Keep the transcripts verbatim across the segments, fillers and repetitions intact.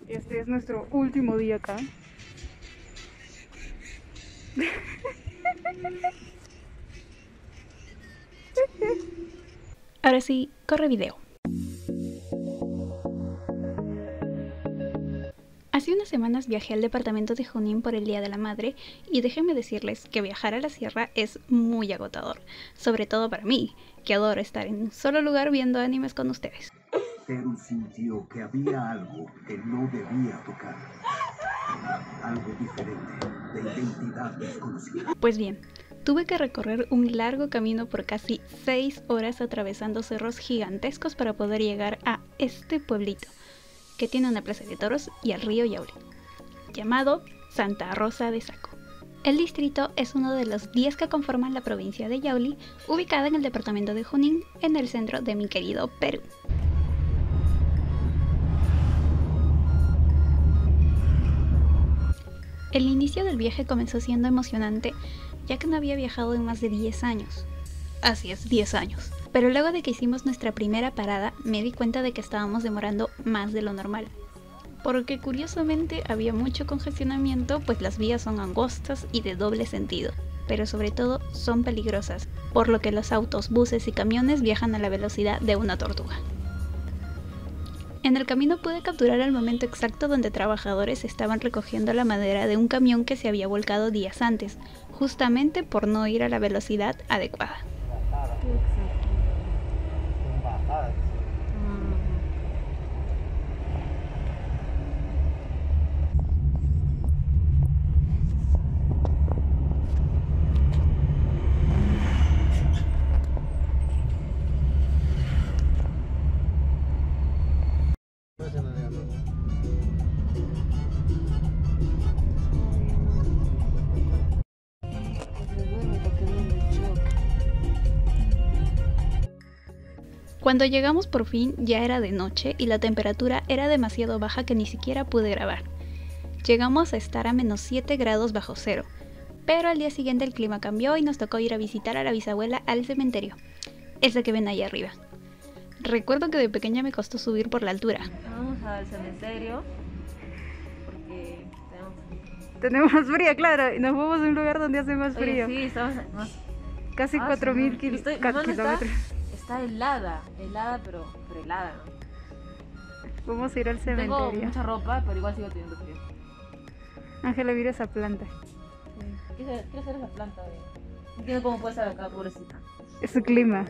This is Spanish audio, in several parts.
Este es nuestro último día acá. Ahora sí, corre video. Hace unas semanas viajé al departamento de Junín por el Día de la Madre y déjenme decirles que viajar a la sierra es muy agotador, sobre todo para mí, que adoro estar en un solo lugar viendo animes con ustedes. Teru sintió que había algo que no debía tocar, algo diferente, de identidad desconocida. Pues bien, tuve que recorrer un largo camino por casi seis horas atravesando cerros gigantescos para poder llegar a este pueblito, que tiene una plaza de toros y el río Yauli, llamado Santa Rosa de Saco. El distrito es uno de los diez que conforman la provincia de Yauli, ubicada en el departamento de Junín, en el centro de mi querido Perú. El inicio del viaje comenzó siendo emocionante, ya que no había viajado en más de diez años. Así es, diez años. Pero luego de que hicimos nuestra primera parada, me di cuenta de que estábamos demorando más de lo normal. Porque curiosamente había mucho congestionamiento, pues las vías son angostas y de doble sentido, pero sobre todo son peligrosas, por lo que los autos, buses y camiones viajan a la velocidad de una tortuga. En el camino pude capturar el momento exacto donde trabajadores estaban recogiendo la madera de un camión que se había volcado días antes, justamente por no ir a la velocidad adecuada. Cuando llegamos por fin ya era de noche y la temperatura era demasiado baja que ni siquiera pude grabar. Llegamos a estar a menos siete grados bajo cero, pero al día siguiente el clima cambió y nos tocó ir a visitar a la bisabuela al cementerio, ese que ven ahí arriba. Recuerdo que de pequeña me costó subir por la altura. Vamos al cementerio porque tenemos... Tenemos frío, claro, y nos fuimos a un lugar donde hace más frío. Oye, sí, estamos más... Casi Ah, cuatro mil sí, kil estoy- ca- ¿dónde está? kilómetros. Está helada, helada pero, pero helada, ¿no? Vamos a ir al Tengo cementerio. mucha ropa, pero igual sigo teniendo frío. Ángela, mira esa planta. Quiero hacer, quiero hacer esa planta, güey. No entiendo cómo puede estar acá, pobrecita. Es su clima.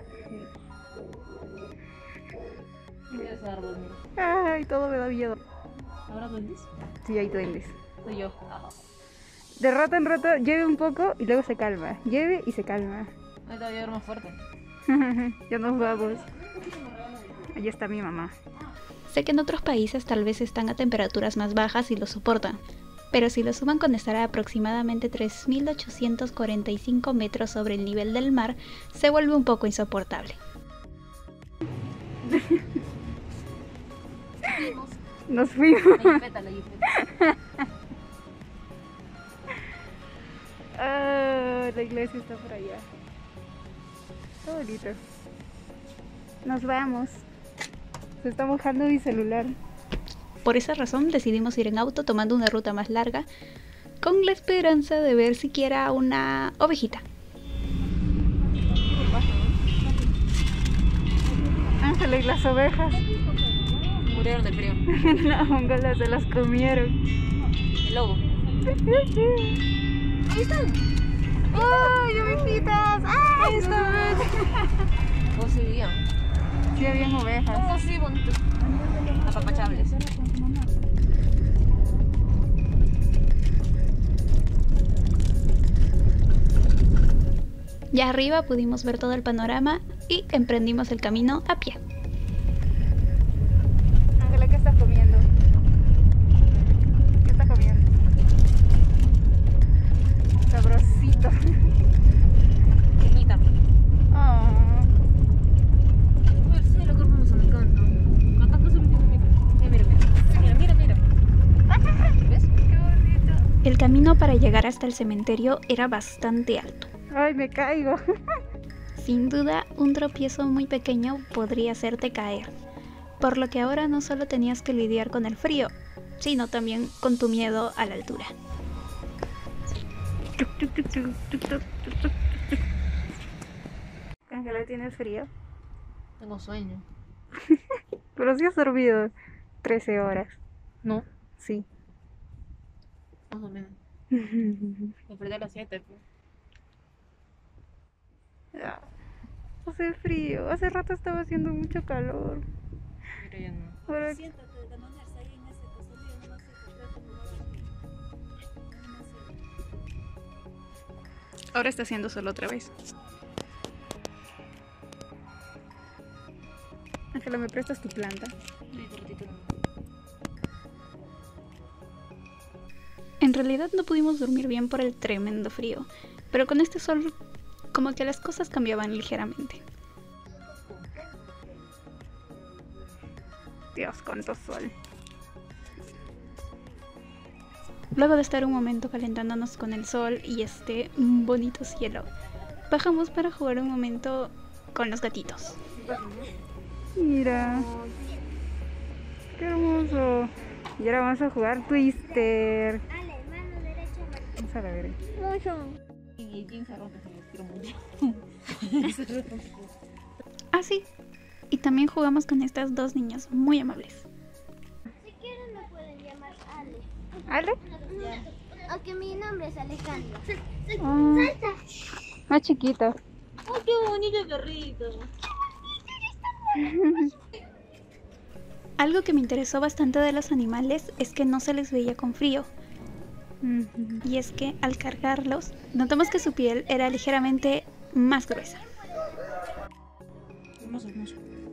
Mira ese árbol, mira. Ay, todo me da miedo. ¿Ahora duendes? Sí, hay duendes. Soy yo. Ah. De rato en rato llueve un poco y luego se calma. Llueve y se calma. Ahorita voy a ver más fuerte. Ya nos vamos. Allí está mi mamá. Sé que en otros países tal vez están a temperaturas más bajas y lo soportan, pero si lo suman con estar a aproximadamente tres mil ochocientos cuarenta y cinco metros sobre el nivel del mar, se vuelve un poco insoportable. Nos fuimos. La jipeta, la jipeta. Ah, la iglesia está por allá. Está bonito. Nos vamos. Se está mojando mi celular. Por esa razón decidimos ir en auto tomando una ruta más larga, con la esperanza de ver siquiera una ovejita. Ángela y las ovejas. Murieron de frío. Las mongolas se las comieron. El lobo. Ahí están. ¡Ay, ovejitas! ¡Ay, están! ¿Cómo se vivían? Sí, habían ovejas. Oh, sí, bonitos. Apapachables. Ya arriba pudimos ver todo el panorama y emprendimos el camino a pie. Ángela, ¿qué estás comiendo? ¿Qué estás comiendo? Sabrosito. Bonita. Oh. Uy, el cielo, qué hermoso, me encanta. Acá no se me tiene. Mira, mira, mira. Mira, mira, mira. ¿Ves? Qué bonito. El camino para llegar hasta el cementerio era bastante alto. Ay, me caigo. Sin duda, un tropiezo muy pequeño podría hacerte caer, por lo que ahora no solo tenías que lidiar con el frío, sino también con tu miedo a la altura. Ángela, ¿tienes frío? Tengo sueño. Pero sí has dormido trece horas. No, Sí. más o menos. Me perdí a las siete. Ah, hace frío. Hace rato estaba haciendo mucho calor. Pero ya no. Ahora- Ahora está haciendo sol otra vez. Ángela, ¿me prestas tu planta? En realidad no pudimos dormir bien por el tremendo frío, pero con este sol como que las cosas cambiaban ligeramente. Dios, cuánto sol. Luego de estar un momento calentándonos con el sol y este bonito cielo, bajamos para jugar un momento con los gatitos. Mira. Qué hermoso. Y ahora vamos a jugar Twister. Vamos a la ver. Y el jean se rompe, se me estiró mucho. Ah, sí. Y también jugamos con estas dos niñas muy amables. Si quieren me pueden llamar Ale. ¿Ale? Aunque mi nombre es Alejandra. Ah, ¡Salta! más chiquita. ¡Oh, qué bonito perrito! Algo que me interesó bastante de los animales es que no se les veía con frío. Ujú. Y es que al cargarlos, notamos que su piel era ligeramente más gruesa. Hermoso, hermoso.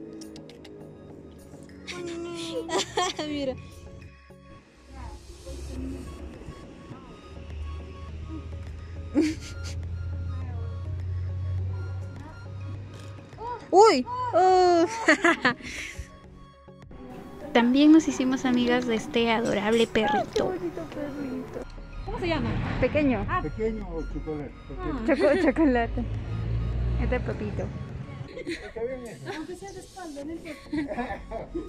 Mira. ¡Uy! Oh. También nos hicimos amigas de este adorable perrito. Bonito perrito. ¿Cómo se llama? Pequeño. ¿Pequeño o chocolate? Pequeño. Choco- chocolate. Este Pepito. Está bien eso. Aunque sea de espalda, no importa.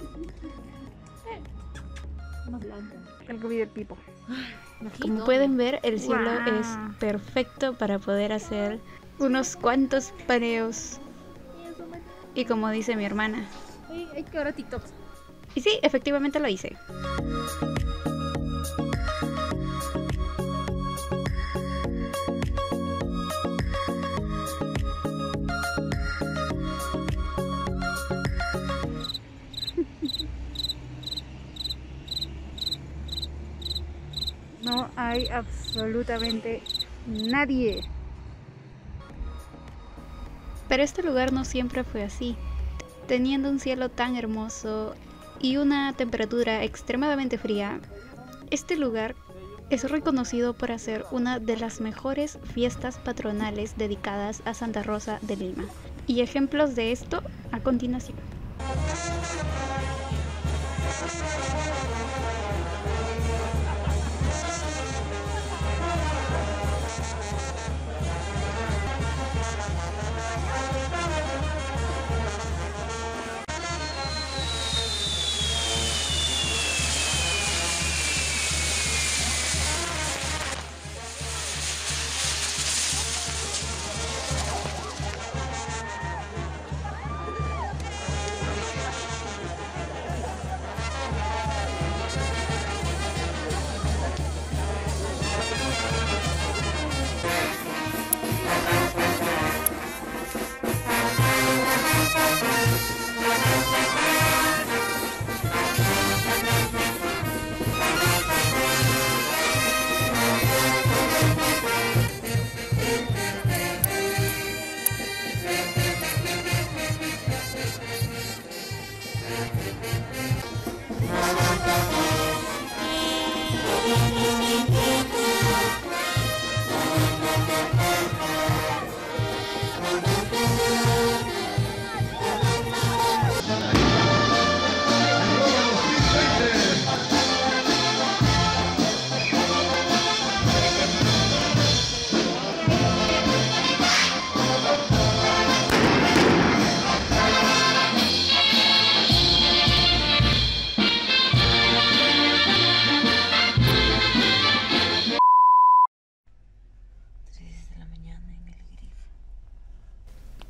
Más blanco. El cubi del Pipo. Como pueden ver, el cielo Guau. es perfecto para poder hacer unos cuantos pareos. Y como dice mi hermana. Ay, hay que ahora TikToks. Y sí, efectivamente lo hice. No hay absolutamente nadie. Pero este lugar no siempre fue así. Teniendo un cielo tan hermoso y una temperatura extremadamente fría, este lugar es reconocido por hacer una de las mejores fiestas patronales dedicadas a Santa Rosa de Lima. Y ejemplos de esto a continuación.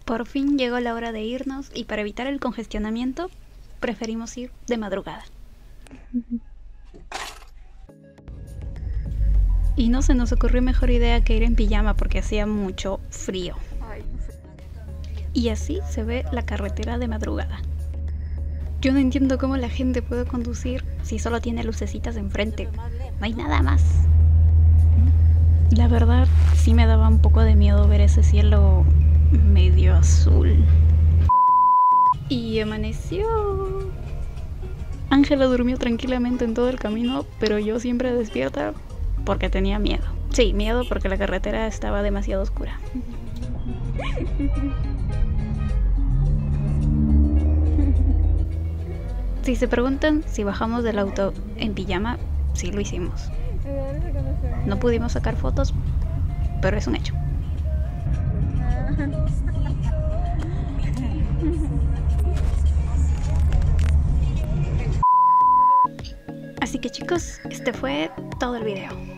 Por fin llegó la hora de irnos y para evitar el congestionamiento preferimos ir de madrugada. Y no se nos ocurrió mejor idea que ir en pijama porque hacía mucho frío. Ay, no sé. Y así se ve la carretera de madrugada. Yo no entiendo cómo la gente puede conducir si solo tiene lucecitas enfrente. No hay nada más. La verdad, sí me daba un poco de miedo ver ese cielo medio azul. Y amaneció. Ángela durmió tranquilamente en todo el camino, pero yo siempre despierta porque tenía miedo. Sí, miedo porque la carretera estaba demasiado oscura. Si se preguntan si bajamos del auto en pijama, sí lo hicimos. No pudimos sacar fotos, pero es un hecho. Así que chicos, este fue todo el video.